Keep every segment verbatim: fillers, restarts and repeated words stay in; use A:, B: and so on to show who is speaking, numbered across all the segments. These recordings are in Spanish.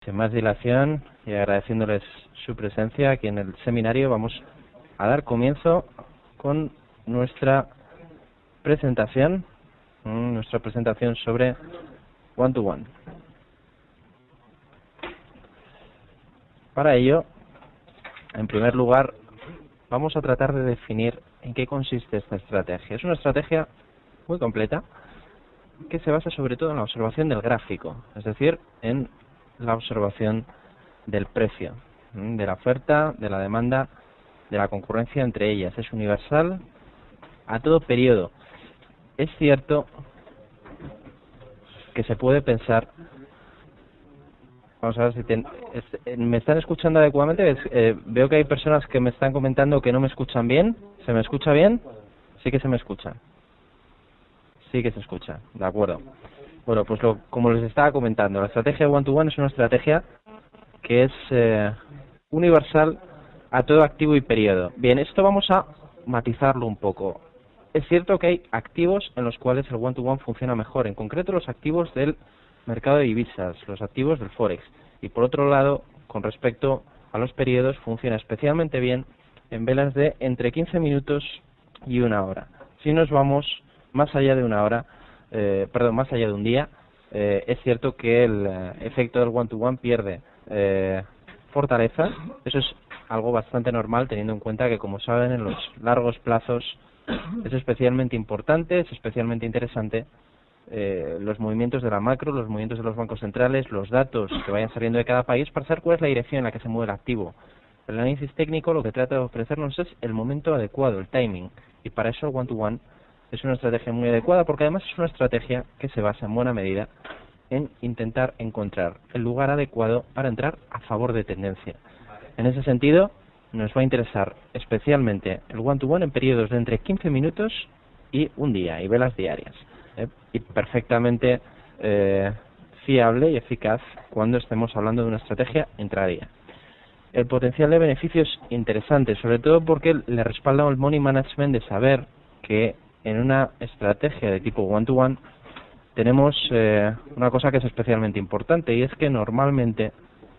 A: Sin más dilación y agradeciéndoles su presencia aquí en el seminario, vamos a dar comienzo con nuestra presentación, nuestra presentación sobre One to One. Para ello, en primer lugar, vamos a tratar de definir en qué consiste esta estrategia. Es una estrategia muy completa que se basa sobre todo en la observación del gráfico, es decir, en la observación del precio, de la oferta, de la demanda, de la concurrencia entre ellas. Es universal a todo periodo. Es cierto que se puede pensar... Vamos a ver si ten, es, me están escuchando adecuadamente. Es, eh, veo que hay personas que me están comentando que no me escuchan bien. ¿Se me escucha bien? Sí que se me escucha. Sí que se escucha, de acuerdo. Bueno, pues lo, como les estaba comentando, la estrategia de One to One es una estrategia que es eh, universal a todo activo y periodo. Bien, esto vamos a matizarlo un poco. Es cierto que hay activos en los cuales el One to One funciona mejor, en concreto los activos del mercado de divisas, los activos del Forex. Y por otro lado, con respecto a los periodos, funciona especialmente bien en velas de entre quince minutos y una hora. Si nos vamos más allá de una hora, eh, perdón, más allá de un día, eh, es cierto que el eh, efecto del One to One pierde eh, fortaleza. Eso es algo bastante normal, teniendo en cuenta que, como saben, en los largos plazos es especialmente importante, es especialmente interesante eh, los movimientos de la macro, los movimientos de los bancos centrales, los datos que vayan saliendo de cada país para saber cuál es la dirección en la que se mueve el activo. El análisis técnico lo que trata de ofrecernos es el momento adecuado, el timing, y para eso el One to One es una estrategia muy adecuada, porque además es una estrategia que se basa en buena medida en intentar encontrar el lugar adecuado para entrar a favor de tendencia. En ese sentido, nos va a interesar especialmente el One to One en periodos de entre quince minutos y un día, y velas diarias, ¿eh? Y perfectamente eh, fiable y eficaz cuando estemos hablando de una estrategia intradía. El potencial de beneficios es interesante, sobre todo porque le respalda el money management de saber que en una estrategia de tipo One to One tenemos eh, una cosa que es especialmente importante, y es que normalmente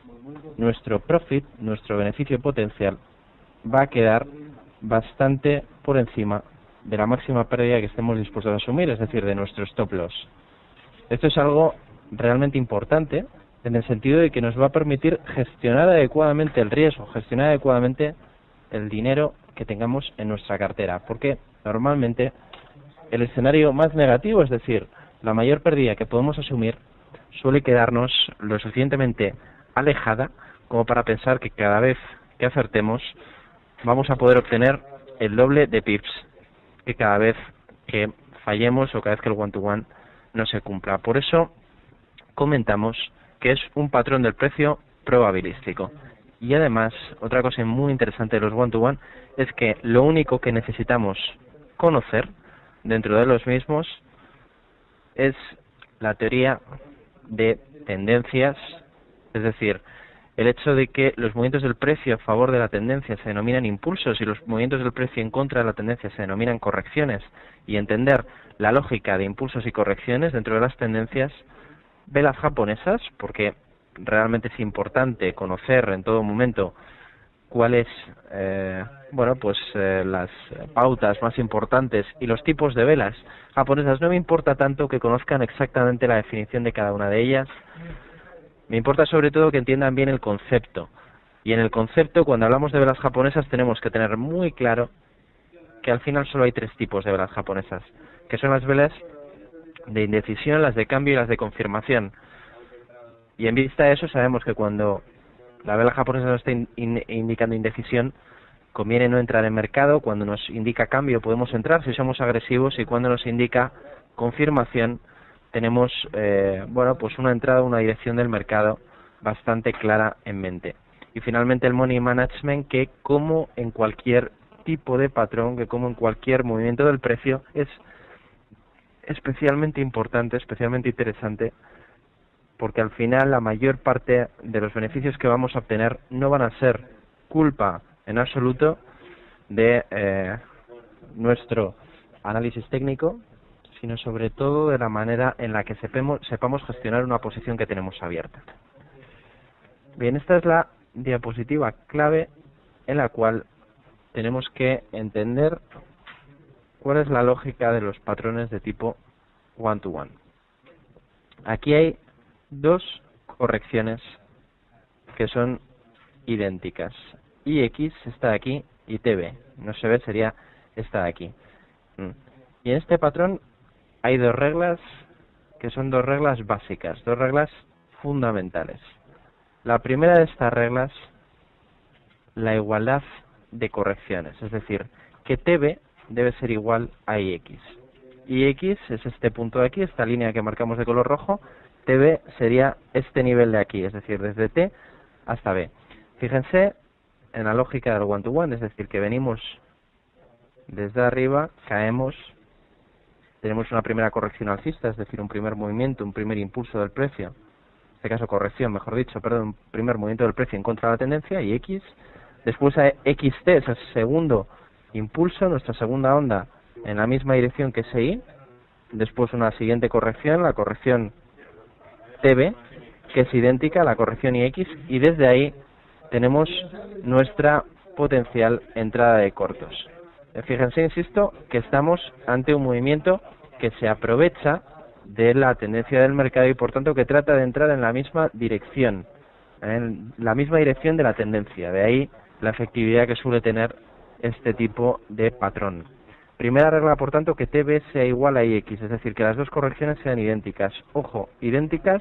A: nuestro profit, nuestro beneficio potencial, va a quedar bastante por encima de la máxima pérdida que estemos dispuestos a asumir, es decir, de nuestro stop loss. Esto es algo realmente importante en el sentido de que nos va a permitir gestionar adecuadamente el riesgo, gestionar adecuadamente el dinero que tengamos en nuestra cartera, porque normalmente el escenario más negativo, es decir, la mayor pérdida que podemos asumir, suele quedarnos lo suficientemente alejada como para pensar que cada vez que acertemos vamos a poder obtener el doble de pips que cada vez que fallemos o cada vez que el One to One no se cumpla. Por eso comentamos que es un patrón del precio probabilístico. Y además, otra cosa muy interesante de los One to One es que lo único que necesitamos conocer dentro de los mismos es la teoría de tendencias, es decir, el hecho de que los movimientos del precio a favor de la tendencia se denominan impulsos y los movimientos del precio en contra de la tendencia se denominan correcciones, y entender la lógica de impulsos y correcciones dentro de las tendencias, velas japonesas, porque realmente es importante conocer en todo momento cuáles eh, bueno pues eh, las pautas más importantes y los tipos de velas japonesas. No me importa tanto que conozcan exactamente la definición de cada una de ellas, me importa sobre todo que entiendan bien el concepto. Y en el concepto, cuando hablamos de velas japonesas, tenemos que tener muy claro que al final solo hay tres tipos de velas japonesas, que son las velas de indecisión, las de cambio y las de confirmación. Y en vista de eso, sabemos que cuando la vela japonesa nos está in, in, indicando indecisión, conviene no entrar en mercado. Cuando nos indica cambio podemos entrar si somos agresivos, y cuando nos indica confirmación tenemos eh, bueno pues una entrada, una dirección del mercado bastante clara en mente. Y finalmente el money management, que como en cualquier tipo de patrón, que como en cualquier movimiento del precio, es especialmente importante, especialmente interesante, porque al final la mayor parte de los beneficios que vamos a obtener no van a ser culpa en absoluto de eh, nuestro análisis técnico, sino sobre todo de la manera en la que sepamos, sepamos gestionar una posición que tenemos abierta. Bien, esta es la diapositiva clave en la cual tenemos que entender cuál es la lógica de los patrones de tipo one-to-one. Aquí hay dos correcciones que son idénticas. I X está aquí y T B. No se ve, sería esta de aquí. Y en este patrón hay dos reglas que son dos reglas básicas, dos reglas fundamentales. La primera de estas reglas, la igualdad de correcciones, es decir, que T B debe ser igual a I X. I X es este punto de aquí, esta línea que marcamos de color rojo. T B sería este nivel de aquí, es decir, desde T hasta B. Fíjense en la lógica del one-to-one, es decir, que venimos desde arriba, caemos, tenemos una primera corrección alcista, es decir, un primer movimiento, un primer impulso del precio, en este caso corrección, mejor dicho, perdón, un primer movimiento del precio en contra de la tendencia, y X, después a X T es el segundo impulso, nuestra segunda onda en la misma dirección que ese I, después una siguiente corrección, la corrección T B, que es idéntica a la corrección I X, y desde ahí tenemos nuestra potencial entrada de cortos. Fíjense, insisto, que estamos ante un movimiento que se aprovecha de la tendencia del mercado y por tanto que trata de entrar en la misma dirección, en la misma dirección de la tendencia. De ahí la efectividad que suele tener este tipo de patrón. Primera regla, por tanto, que T B sea igual a I X, es decir, que las dos correcciones sean idénticas. Ojo, idénticas,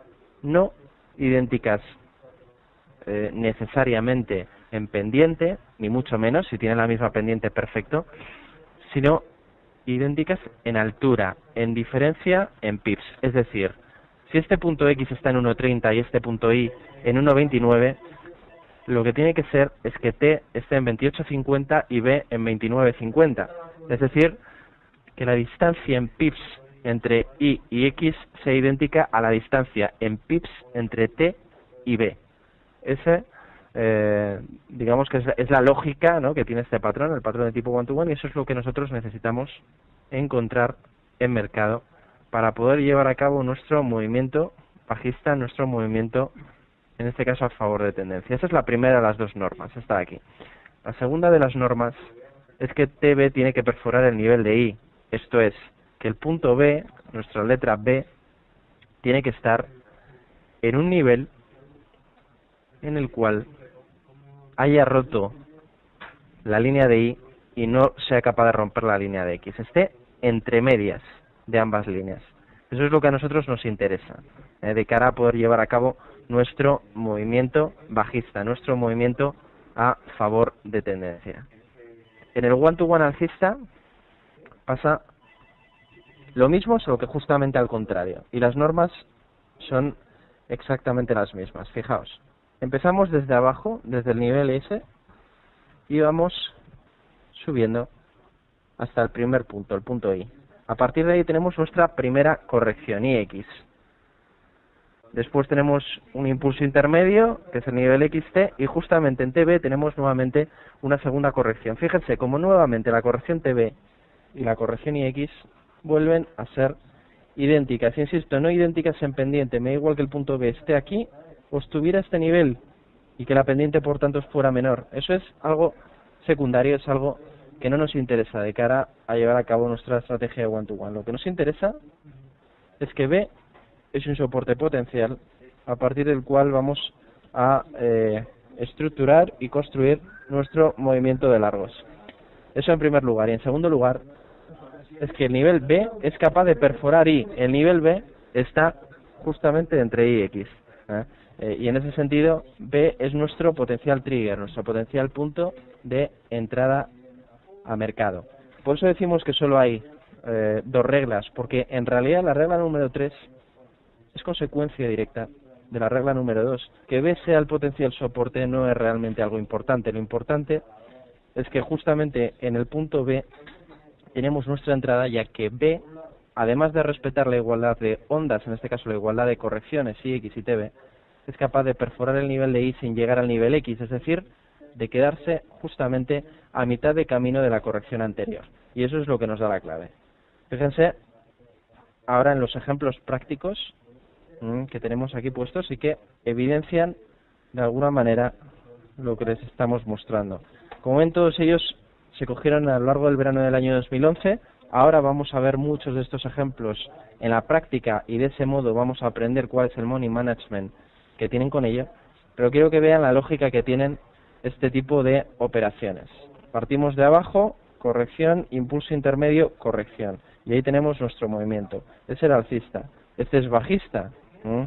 A: no idénticas eh, necesariamente en pendiente, ni mucho menos, si tienen la misma pendiente, perfecto, sino idénticas en altura, en diferencia, en pips. Es decir, si este punto X está en uno treinta y este punto Y en uno veintinueve, lo que tiene que ser es que T esté en veintiocho cincuenta y B en veintinueve cincuenta. Es decir, que la distancia en pips entre Y y X sea idéntica a la distancia en pips entre T y B. Ese, eh, digamos que es, es la lógica, ¿no?, que tiene este patrón, el patrón de tipo one-to-one, y eso es lo que nosotros necesitamos encontrar en mercado para poder llevar a cabo nuestro movimiento bajista, nuestro movimiento, en este caso, a favor de tendencia. Esa es la primera de las dos normas, esta de aquí. La segunda de las normas es que T B tiene que perforar el nivel de I. Esto es, que el punto B, nuestra letra B, tiene que estar en un nivel en el cual haya roto la línea de I y no sea capaz de romper la línea de X. Esté entre medias de ambas líneas. Eso es lo que a nosotros nos interesa, eh, de cara a poder llevar a cabo nuestro movimiento bajista, nuestro movimiento a favor de tendencia. En el one-to-one alcista pasa lo mismo, solo que justamente al contrario. Y las normas son exactamente las mismas. Fijaos, empezamos desde abajo, desde el nivel S, y vamos subiendo hasta el primer punto, el punto I. A partir de ahí tenemos nuestra primera corrección, I X. Después tenemos un impulso intermedio, que es el nivel X T, y justamente en T B tenemos nuevamente una segunda corrección. Fíjense, como nuevamente la corrección T B y la corrección I X vuelven a ser idénticas. Insisto, no idénticas en pendiente. Me da igual que el punto B esté aquí o estuviera a este nivel y que la pendiente, por tanto, fuera menor. Eso es algo secundario, es algo que no nos interesa de cara a llevar a cabo nuestra estrategia de one-to-one. Lo que nos interesa es que B es un soporte potencial a partir del cual vamos a eh, estructurar y construir nuestro movimiento de largos. Eso en primer lugar. Y en segundo lugar, es que el nivel B es capaz de perforar I. El nivel B está justamente entre I y X. ¿eh? Eh, y en ese sentido, B es nuestro potencial trigger, nuestro potencial punto de entrada a mercado. Por eso decimos que solo hay eh, dos reglas, porque en realidad la regla número tres es consecuencia directa de la regla número dos. Que B sea el potencial soporte no es realmente algo importante. Lo importante es que justamente en el punto B tenemos nuestra entrada, ya que B, además de respetar la igualdad de ondas, en este caso la igualdad de correcciones I X y T B, es capaz de perforar el nivel de I sin llegar al nivel X, es decir, de quedarse justamente a mitad de camino de la corrección anterior. Y eso es lo que nos da la clave. Fíjense ahora en los ejemplos prácticos mmm, que tenemos aquí puestos y que evidencian de alguna manera lo que les estamos mostrando. Como ven, todos ellos se cogieron a lo largo del verano del año dos mil once. Ahora vamos a ver muchos de estos ejemplos en la práctica y de ese modo vamos a aprender cuál es el money management que tienen con ello, pero quiero que vean la lógica que tienen este tipo de operaciones. Partimos de abajo, corrección, impulso intermedio, corrección, y ahí tenemos nuestro movimiento. Ese era alcista, este es bajista. ¿Mm?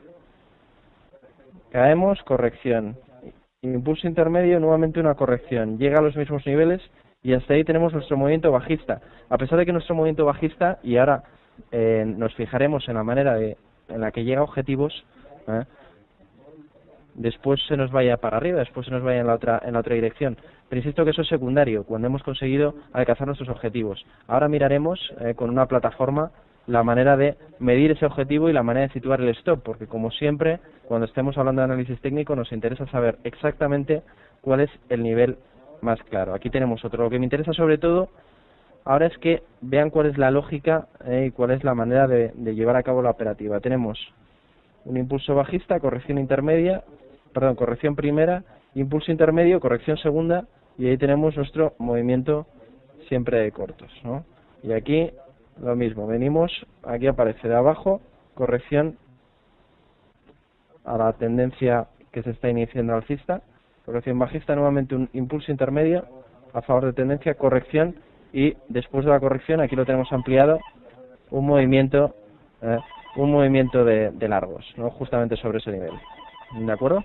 A: Caemos, corrección, impulso intermedio, nuevamente una corrección, llega a los mismos niveles y hasta ahí tenemos nuestro movimiento bajista. A pesar de que nuestro movimiento bajista, y ahora eh, nos fijaremos en la manera de, en la que llega a objetivos, ¿eh? después se nos vaya para arriba, después se nos vaya en la otra en la otra dirección. Pero insisto que eso es secundario, cuando hemos conseguido alcanzar nuestros objetivos. Ahora miraremos eh, con una plataforma la manera de medir ese objetivo y la manera de situar el stop, porque como siempre, cuando estemos hablando de análisis técnico, nos interesa saber exactamente cuál es el nivel más claro. Aquí tenemos otro. Lo que me interesa sobre todo ahora es que vean cuál es la lógica eh, y cuál es la manera de, de llevar a cabo la operativa. Tenemos un impulso bajista, corrección intermedia, perdón, corrección primera, impulso intermedio, corrección segunda, y ahí tenemos nuestro movimiento siempre de cortos, ¿no? Y aquí lo mismo, venimos, aquí aparece de abajo, corrección a la tendencia que se está iniciando alcista, corrección bajista, nuevamente un impulso intermedio a favor de tendencia, corrección, y después de la corrección, aquí lo tenemos ampliado, un movimiento eh, un movimiento de, de largos, ¿no? Justamente sobre ese nivel. ¿De acuerdo?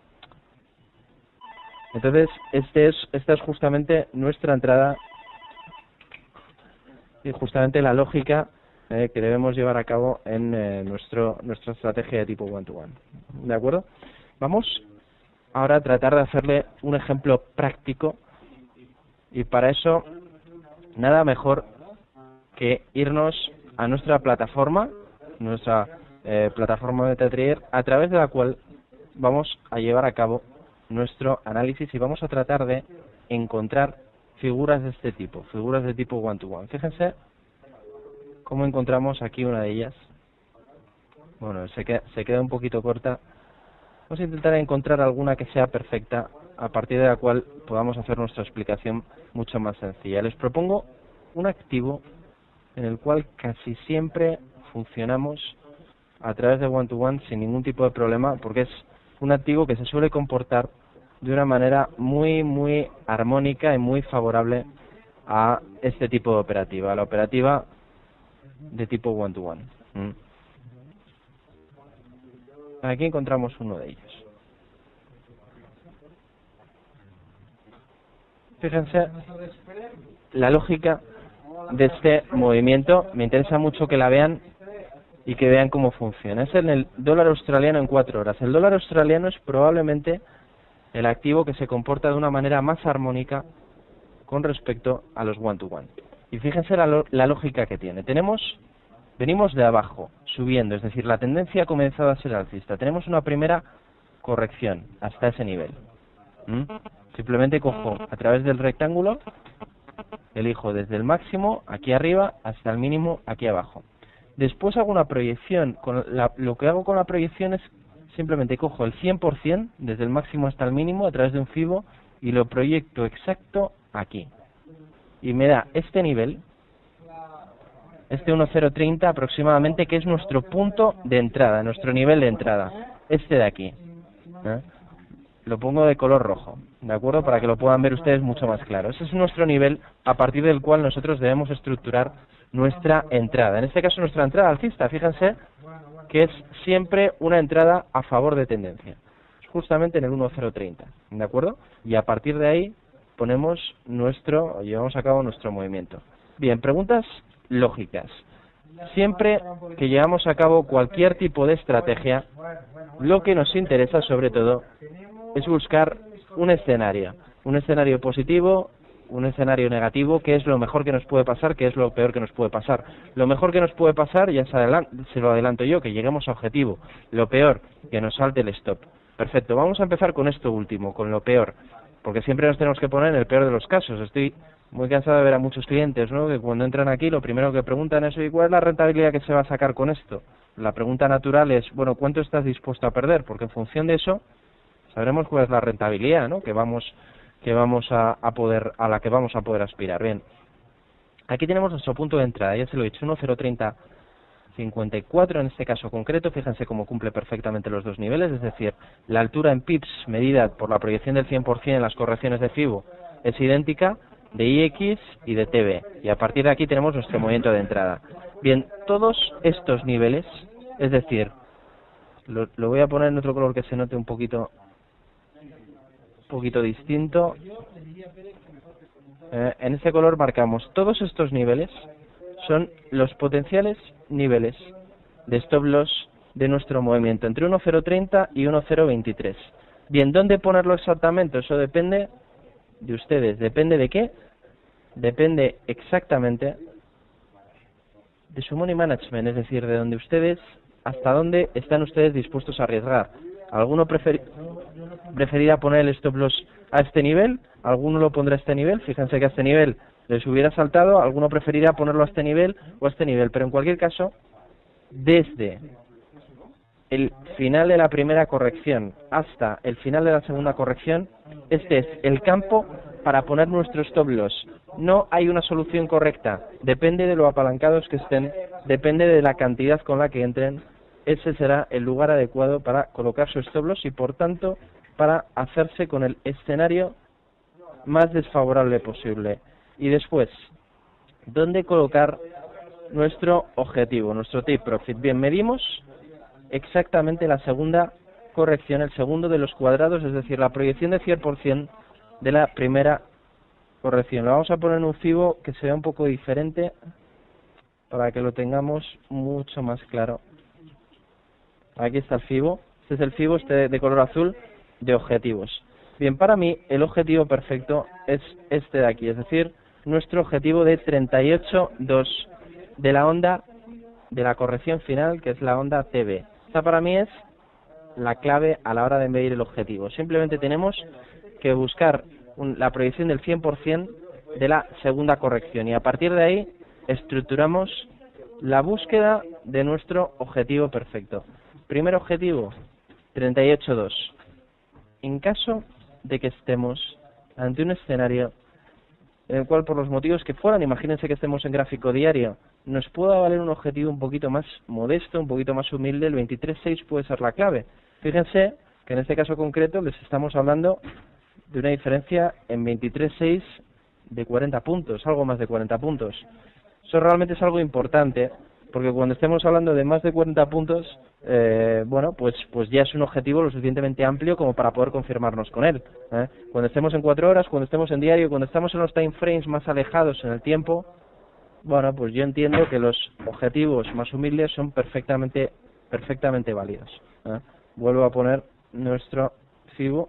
A: Entonces, este es, esta es justamente nuestra entrada y justamente la lógica eh, que debemos llevar a cabo en eh, nuestro nuestra estrategia de tipo one-to-one. ¿De acuerdo? Vamos ahora a tratar de hacerle un ejemplo práctico y para eso nada mejor que irnos a nuestra plataforma, nuestra eh, plataforma MetaTrader, a través de la cual vamos a llevar a cabo nuestro análisis y vamos a tratar de encontrar figuras de este tipo, figuras de tipo one-to-one. Fíjense cómo encontramos aquí una de ellas. Bueno, se queda, se queda un poquito corta. Vamos a intentar encontrar alguna que sea perfecta, a partir de la cual podamos hacer nuestra explicación mucho más sencilla. Les propongo un activo en el cual casi siempre funcionamos a través de one-to-one sin ningún tipo de problema, porque es un activo que se suele comportar de una manera muy, muy armónica y muy favorable a este tipo de operativa, a la operativa de tipo one-to-one. ¿Mm? Aquí encontramos uno de ellos. Fíjense la lógica de este movimiento. Me interesa mucho que la vean y que vean cómo funciona. Es en el dólar australiano en cuatro horas. El dólar australiano es probablemente el activo que se comporta de una manera más armónica con respecto a los one-to-one. Y fíjense la, la lógica que tiene. Tenemos, venimos de abajo, subiendo, es decir, la tendencia ha comenzado a ser alcista. Tenemos una primera corrección hasta ese nivel. ¿Mm? Simplemente cojo a través del rectángulo, elijo desde el máximo aquí arriba hasta el mínimo aquí abajo. Después hago una proyección. Con la, lo que hago con la proyección es simplemente cojo el cien por cien desde el máximo hasta el mínimo a través de un fibo y lo proyecto exacto aquí. Y me da este nivel, este uno cero treinta aproximadamente, que es nuestro punto de entrada, nuestro nivel de entrada. Este de aquí. ¿Eh? Lo pongo de color rojo, ¿de acuerdo? Para que lo puedan ver ustedes mucho más claro. Ese es nuestro nivel a partir del cual nosotros debemos estructurar nuestra entrada. En este caso nuestra entrada alcista, fíjense que es siempre una entrada a favor de tendencia. Justamente en el uno cero treinta, ¿de acuerdo? Y a partir de ahí ponemos nuestro, llevamos a cabo nuestro movimiento. Bien, preguntas lógicas. Siempre que llevamos a cabo cualquier tipo de estrategia, lo que nos interesa sobre todo es buscar un escenario, un escenario positivo, un escenario negativo, qué es lo mejor que nos puede pasar, qué es lo peor que nos puede pasar. Lo mejor que nos puede pasar, ya se, adelant se lo adelanto yo, que lleguemos a objetivo. Lo peor, que nos salte el stop. Perfecto, vamos a empezar con esto último, con lo peor, porque siempre nos tenemos que poner en el peor de los casos. Estoy muy cansado de ver a muchos clientes, ¿no?, que cuando entran aquí lo primero que preguntan es: ¿y cuál es la rentabilidad que se va a sacar con esto? La pregunta natural es: bueno, ¿cuánto estás dispuesto a perder? Porque en función de eso sabremos cuál es la rentabilidad, ¿no? Que vamos que vamos a, a poder a la que vamos a poder aspirar. Bien, aquí tenemos nuestro punto de entrada, ya se lo he dicho, uno cero treinta cincuenta y cuatro en este caso concreto. Fíjense cómo cumple perfectamente los dos niveles, es decir, la altura en pips medida por la proyección del cien por cien en las correcciones de FIBO es idéntica de I X y de T B, y a partir de aquí tenemos nuestro movimiento de entrada. Bien, todos estos niveles, es decir, lo, lo voy a poner en otro color que se note un poquito un poquito distinto. Eh, en este color marcamos todos estos niveles, son los potenciales niveles de stop loss de nuestro movimiento, entre uno cero treinta y uno cero veintitrés. Bien, ¿dónde ponerlo exactamente? Eso depende de ustedes. ¿Depende de qué? Depende exactamente de su money management, es decir, de donde ustedes, hasta dónde están ustedes dispuestos a arriesgar. ¿Alguno prefer, preferirá poner el stop loss a este nivel? ¿Alguno lo pondrá a este nivel? Fíjense que a este nivel les hubiera saltado. ¿Alguno preferirá ponerlo a este nivel o a este nivel? Pero en cualquier caso, desde el final de la primera corrección hasta el final de la segunda corrección, este es el campo para poner nuestro stop loss. No hay una solución correcta, depende de lo apalancados que estén, depende de la cantidad con la que entren. Ese será el lugar adecuado para colocar su stop loss y por tanto para hacerse con el escenario más desfavorable posible. Y después, ¿dónde colocar nuestro objetivo, nuestro take profit? Bien, medimos exactamente la segunda corrección, el segundo de los cuadrados, es decir, la proyección de cien por cien de la primera corrección. Lo vamos a poner en un FIBO que sea un poco diferente para que lo tengamos mucho más claro. Aquí está el FIBO, este es el FIBO, este de color azul, de objetivos. Bien, para mí el objetivo perfecto es este de aquí, es decir, nuestro objetivo de treinta y ocho punto dos de la onda de la corrección final, que es la onda T B. Esta para mí es la clave a la hora de medir el objetivo. Simplemente tenemos que buscar un, la proyección del cien por cien de la segunda corrección y a partir de ahí estructuramos la búsqueda de nuestro objetivo perfecto. Primer objetivo, treinta y ocho punto dos. En caso de que estemos ante un escenario en el cual, por los motivos que fueran, imagínense que estemos en gráfico diario, nos pueda valer un objetivo un poquito más modesto, un poquito más humilde, el veintitrés punto seis puede ser la clave. Fíjense que en este caso concreto les estamos hablando de una diferencia en veintitrés punto seis de cuarenta puntos, algo más de cuarenta puntos. Eso realmente es algo importante, porque cuando estemos hablando de más de cuarenta puntos, eh, bueno, pues pues ya es un objetivo lo suficientemente amplio como para poder confirmarnos con él. ¿eh? Cuando estemos en cuatro horas, cuando estemos en diario, cuando estamos en los time frames más alejados en el tiempo, bueno, pues yo entiendo que los objetivos más humildes son perfectamente perfectamente válidos. ¿eh? Vuelvo a poner nuestro FIBO.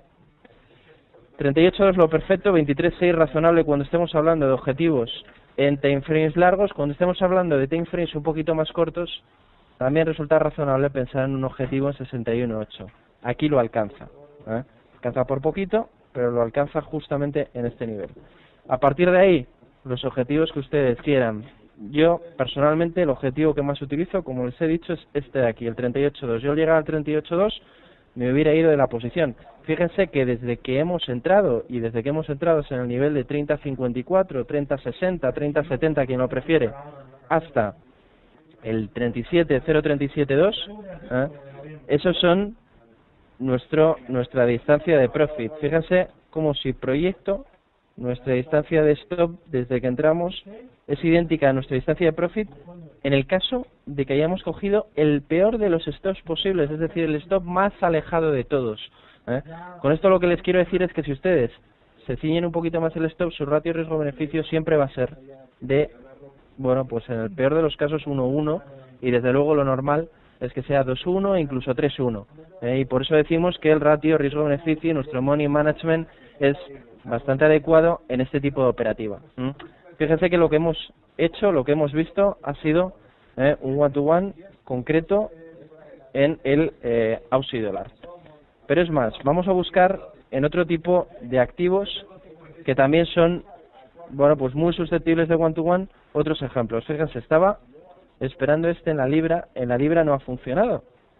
A: treinta y ocho es lo perfecto, veintitrés punto seis razonable cuando estemos hablando de objetivos en time frames largos. Cuando estemos hablando de time frames un poquito más cortos, también resulta razonable pensar en un objetivo en sesenta y uno punto ocho. Aquí lo alcanza. ¿eh? Alcanza por poquito, pero lo alcanza justamente en este nivel. A partir de ahí, los objetivos que ustedes quieran. Yo, personalmente, el objetivo que más utilizo, como les he dicho, es este de aquí, el treinta y ocho punto dos. Yo al llegar al treinta y ocho punto dos me hubiera ido de la posición. Fíjense que desde que hemos entrado, y desde que hemos entrado en el nivel de treinta cincuenta y cuatro, treinta sesenta, treinta setenta, quien lo prefiere, hasta el treinta y siete cero treinta y siete punto dos, ¿eh? esos son nuestro nuestra distancia de profit. Fíjense como si proyecto nuestra distancia de stop desde que entramos es idéntica a nuestra distancia de profit en el caso de que hayamos cogido el peor de los stops posibles, es decir, el stop más alejado de todos. ¿eh? Con esto lo que les quiero decir es que si ustedes se ciñen un poquito más el stop, su ratio riesgo-beneficio siempre va a ser de, bueno, pues en el peor de los casos uno uno, y desde luego lo normal es que sea dos uno e incluso tres uno. ¿eh? Y por eso decimos que el ratio riesgo-beneficio, nuestro money management, es bastante adecuado en este tipo de operativa. ¿Mm? Fíjense que lo que hemos hecho, lo que hemos visto, ha sido eh, un one-to-one concreto en el eh, Aussie dólar. Pero es más, vamos a buscar en otro tipo de activos que también son, bueno, pues muy susceptibles de one-to-one, otros ejemplos. Fíjense, estaba esperando este en la libra, en la libra no ha funcionado.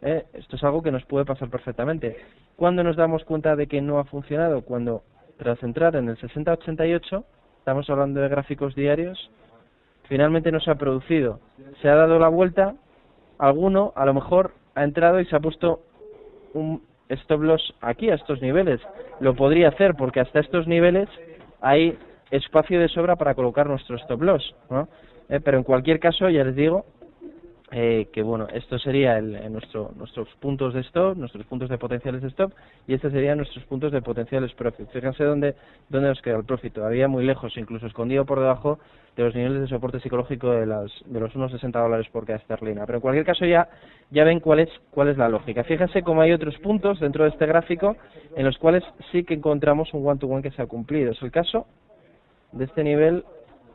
A: ¿eh? Esto es algo que nos puede pasar perfectamente. ¿Cuándo nos damos cuenta de que no ha funcionado? Cuando tras entrar en el sesenta ochenta y ocho, estamos hablando de gráficos diarios, finalmente no se ha producido, se ha dado la vuelta, alguno a lo mejor ha entrado y se ha puesto un stop loss aquí a estos niveles. Lo podría hacer porque hasta estos niveles hay espacio de sobra para colocar nuestro stop loss, ¿no? Eh, pero en cualquier caso ya les digo eh, que bueno, esto sería el, el nuestro, nuestros puntos de stop, nuestros puntos de potenciales de stop, y estos serían nuestros puntos de potenciales profit. Fíjense dónde, dónde nos queda el profit, todavía muy lejos, incluso escondido por debajo de los niveles de soporte psicológico de, las, de los unos sesenta dólares por cada esterlina. Pero en cualquier caso ya, ya ven cuál es, cuál es la lógica. Fíjense cómo hay otros puntos dentro de este gráfico en los cuales sí que encontramos un one-to-one que se ha cumplido. Es el caso de este nivel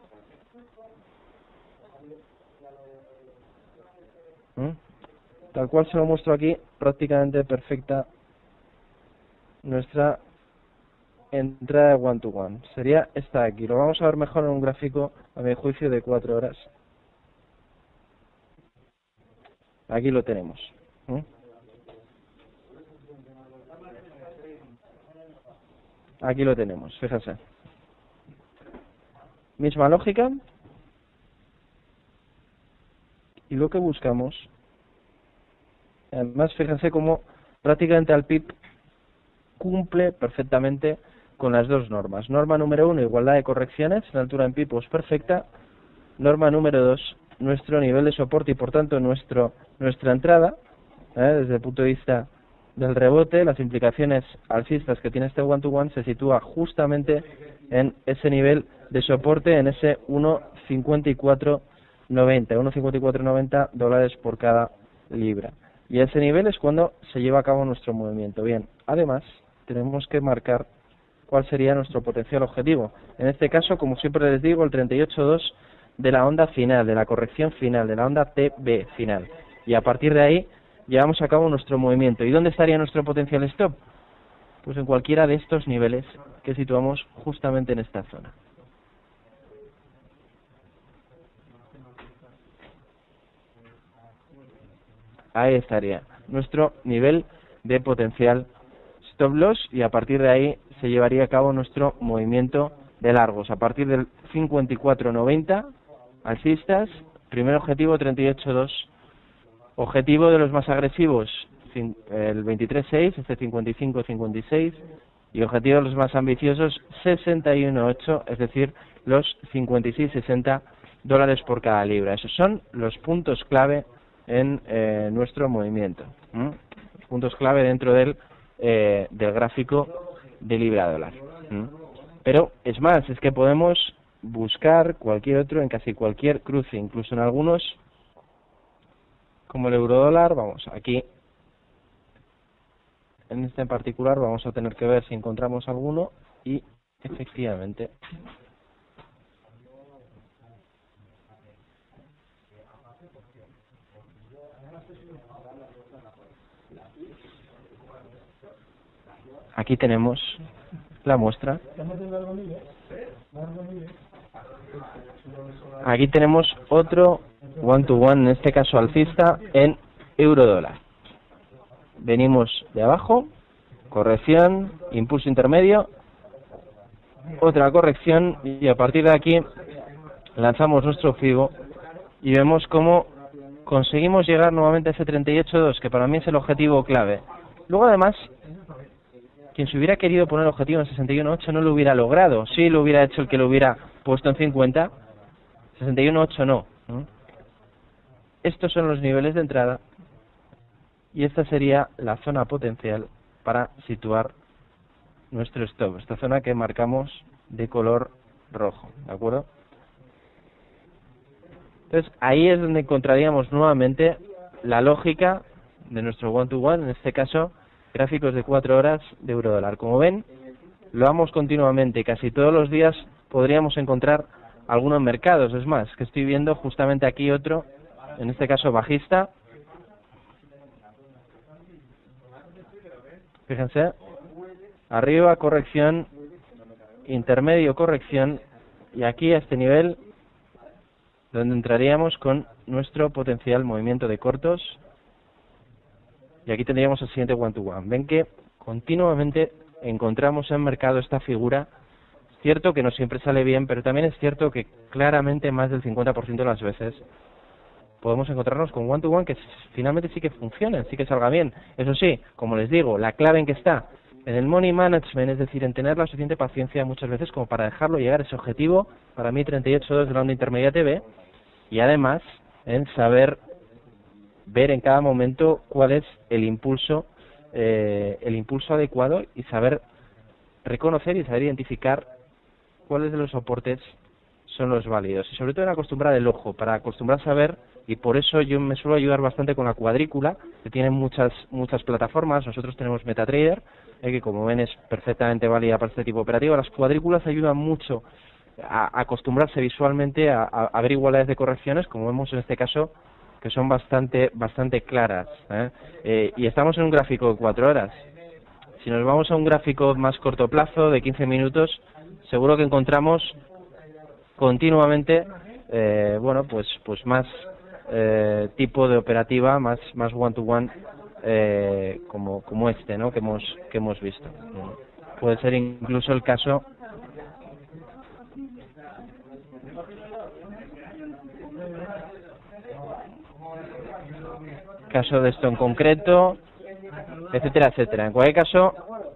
A: ¿Mm? tal cual se lo muestro aquí, prácticamente perfecta nuestra entrada de one to one. Sería esta de aquí. Lo vamos a ver mejor en un gráfico, a mi juicio, de cuatro horas. Aquí lo tenemos. ¿Mm? Aquí lo tenemos, fíjense. Misma lógica. Y lo que buscamos, además fíjense cómo prácticamente al P I B cumple perfectamente con las dos normas. Norma número uno, igualdad de correcciones, la altura en P I B es perfecta. Norma número dos, nuestro nivel de soporte y por tanto nuestro nuestra entrada, ¿eh? desde el punto de vista del rebote, las implicaciones alcistas que tiene este one to one se sitúa justamente en ese nivel de soporte, en ese uno cincuenta y cuatro noventa, uno cincuenta y cuatro noventa dólares por cada libra. Y ese nivel es cuando se lleva a cabo nuestro movimiento. Bien, además tenemos que marcar cuál sería nuestro potencial objetivo. En este caso, como siempre les digo, el treinta y ocho punto dos de la onda final, de la corrección final, de la onda T B final. Y a partir de ahí llevamos a cabo nuestro movimiento. ¿Y dónde estaría nuestro potencial stop? Pues en cualquiera de estos niveles que situamos justamente en esta zona. Ahí estaría nuestro nivel de potencial stop loss y a partir de ahí se llevaría a cabo nuestro movimiento de largos. A partir del cincuenta y cuatro noventa alcistas, primer objetivo treinta y ocho punto dos. Objetivo de los más agresivos, el veintitrés seis, este cincuenta y cinco cincuenta y seis. Y objetivo de los más ambiciosos, sesenta y uno ocho, es decir, los cincuenta y seis sesenta dólares por cada libra. Esos son los puntos clave en eh, nuestro movimiento. ¿Mm? Los puntos clave dentro del, eh, del gráfico de libra dólar. ¿Mm? Pero es más, es que podemos buscar cualquier otro en casi cualquier cruce, incluso en algunos como el euro dólar. Vamos, aquí en este en particular vamos a tener que ver si encontramos alguno y efectivamente aquí tenemos la muestra. Aquí tenemos otro one to one, en este caso alcista, en euro dólar. Venimos de abajo, corrección, impulso intermedio, otra corrección y a partir de aquí lanzamos nuestro FIBO y vemos cómo conseguimos llegar nuevamente a ese treinta y ocho punto dos, que para mí es el objetivo clave. Luego además, quien se hubiera querido poner el objetivo en sesenta y uno punto ocho no lo hubiera logrado. Sí lo hubiera hecho el que lo hubiera puesto en cincuenta, sesenta y uno punto ocho no. Estos son los niveles de entrada y esta sería la zona potencial para situar nuestro stop, esta zona que marcamos de color rojo, ¿de acuerdo? Entonces ahí es donde encontraríamos nuevamente la lógica de nuestro one to one, en este caso gráficos de cuatro horas de euro dólar. Como ven, lo vamos continuamente, casi todos los días podríamos encontrar algunos mercados. Es más, que estoy viendo justamente aquí otro, en este caso bajista. Fíjense, arriba corrección, intermedio corrección y aquí a este nivel donde entraríamos con nuestro potencial movimiento de cortos y aquí tendríamos el siguiente one-to-one. Ven que continuamente encontramos en mercado esta figura. Es cierto que no siempre sale bien, pero también es cierto que claramente más del cincuenta por ciento de las veces podemos encontrarnos con one-to-one que finalmente sí que funcionen, sí que salga bien. Eso sí, como les digo, la clave en que está en el money management, es decir, en tener la suficiente paciencia muchas veces como para dejarlo llegar a ese objetivo, para mí treinta y ocho punto dos de la onda intermedia T V, y además en saber ver en cada momento cuál es el impulso, eh, el impulso adecuado y saber reconocer y saber identificar cuáles de los soportes son los válidos. Y sobre todo en acostumbrar el ojo, para acostumbrarse a ver, y por eso yo me suelo ayudar bastante con la cuadrícula, que tiene muchas muchas plataformas. Nosotros tenemos MetaTrader, eh, que como ven es perfectamente válida para este tipo de operativo. Las cuadrículas ayudan mucho a, a acostumbrarse visualmente a, a, a ver igualdades de correcciones, como vemos en este caso, que son bastante bastante claras, ¿eh? Eh, y estamos en un gráfico de cuatro horas. Si nos vamos a un gráfico más corto plazo, de quince minutos, seguro que encontramos continuamente, eh, bueno, pues pues más eh, tipo de operativa, más más one to one, eh, como como este, ¿no? Que hemos que hemos visto. Puede ser incluso el caso caso de esto en concreto, etcétera, etcétera. En cualquier caso,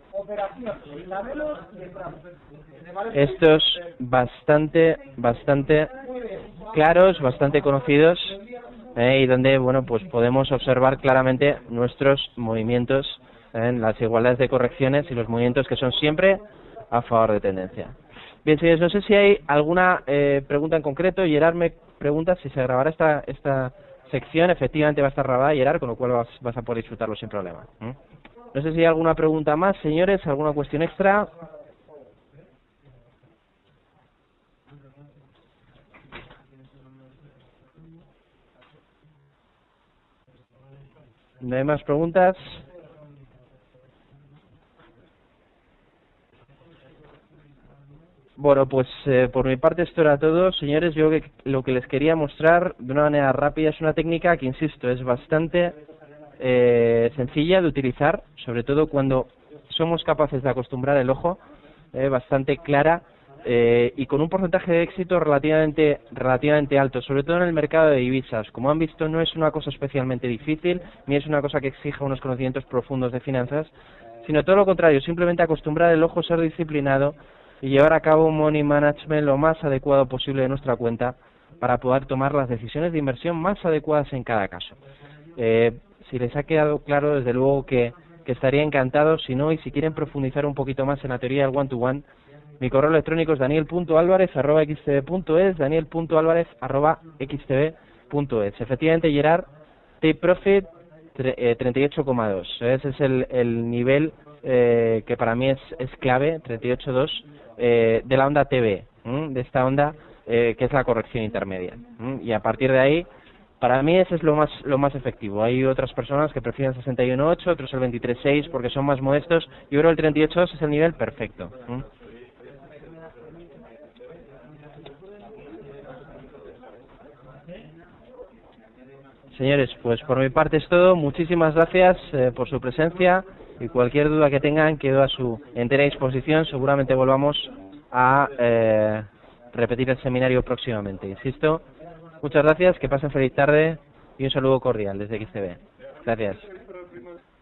A: estos bastante, bastante claros, bastante conocidos, eh, y donde, bueno, pues podemos observar claramente nuestros movimientos en eh, las igualdades de correcciones y los movimientos que son siempre a favor de tendencia. Bien, señores, no sé si hay alguna eh, pregunta en concreto. Gerard me pregunta si se grabará esta esta sección. Efectivamente va a estar grabada, Gerard, con lo cual vas, vas a poder disfrutarlo sin problema. ¿Mm? No sé si hay alguna pregunta más, señores, alguna cuestión extra. ¿No hay más preguntas? Bueno, pues eh, por mi parte esto era todo, señores. Yo que, lo que les quería mostrar de una manera rápida es una técnica que, insisto, es bastante eh, sencilla de utilizar, sobre todo cuando somos capaces de acostumbrar el ojo, eh, bastante clara, eh, y con un porcentaje de éxito relativamente relativamente alto, sobre todo en el mercado de divisas. Como han visto, no es una cosa especialmente difícil, ni es una cosa que exija unos conocimientos profundos de finanzas, sino todo lo contrario, simplemente acostumbrar el ojo, ser disciplinado y llevar a cabo un money management lo más adecuado posible de nuestra cuenta para poder tomar las decisiones de inversión más adecuadas en cada caso. Eh, si les ha quedado claro, desde luego que, que estaría encantado. Si no, y si quieren profundizar un poquito más en la teoría del one-to-one, mi correo electrónico es daniel punto alvarez arroba x t v punto es, daniel punto alvarez arroba x t v punto es. Efectivamente, Gerard, Take Profit treinta y ocho coma dos. Ese es el, el nivel eh, que para mí es, es clave, treinta y ocho coma dos, eh, de la onda T V, ¿m? de esta onda eh, que es la corrección intermedia. ¿m? Y a partir de ahí, para mí ese es lo más lo más efectivo. Hay otras personas que prefieren sesenta y uno coma ocho, otros el veintitrés coma seis porque son más modestos. Yo creo que el treinta y ocho coma dos es el nivel perfecto. ¿m? Señores, pues por mi parte es todo. Muchísimas gracias eh, por su presencia, y cualquier duda que tengan quedo a su entera disposición. Seguramente volvamos a eh, repetir el seminario próximamente. Insisto, muchas gracias, que pasen feliz tarde y un saludo cordial desde X T V. Gracias.